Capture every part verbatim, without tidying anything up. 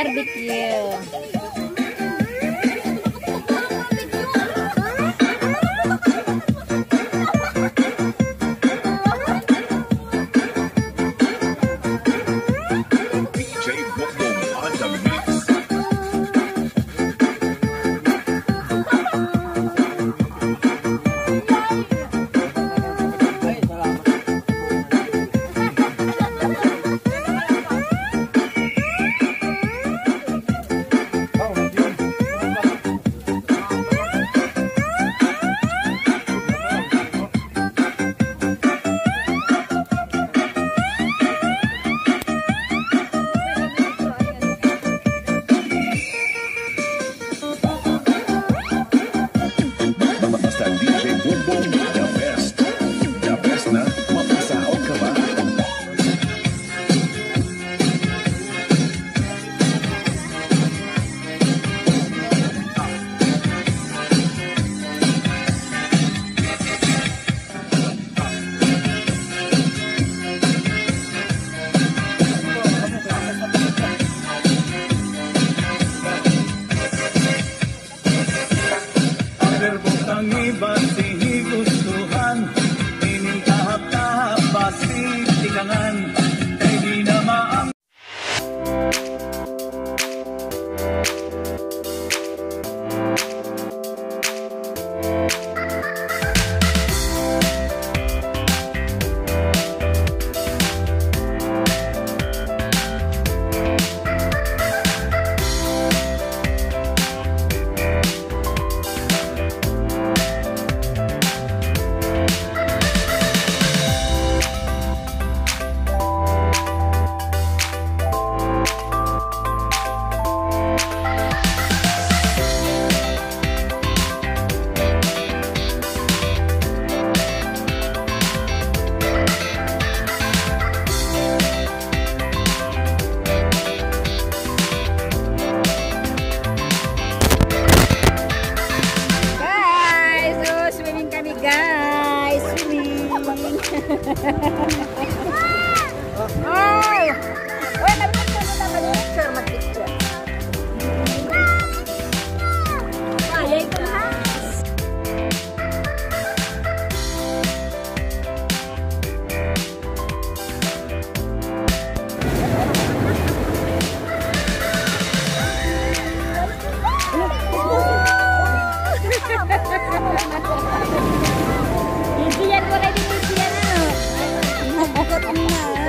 barbecue. Oh, wait, nag-picture na ba picture? Mag-picture. Ayay ko na. Isiyan mo kayo din isiyan ano? Nagbukat na.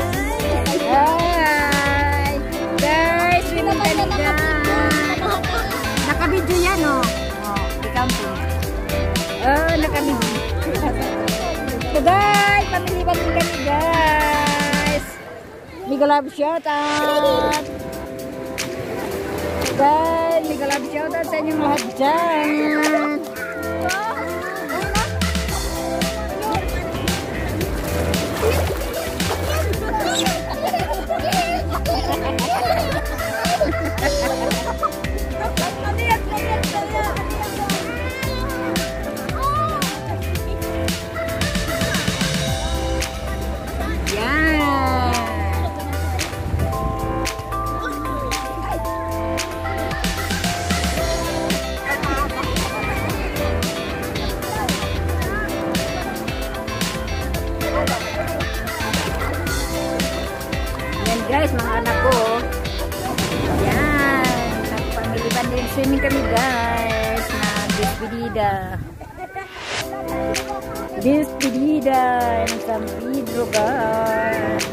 Hi! Guys, swimming kami guys. Naka-video yan oh. Oh, di camping. Oh, naka-video. So guys, pamiliwan din kami guys. Mega love shoutout. Guys, mega love shoutout sa inyong lahat dyan. Guys, mga anak ko yan, nagpamiliban din swimming kami guys na despedida despedida in San Pedro guys.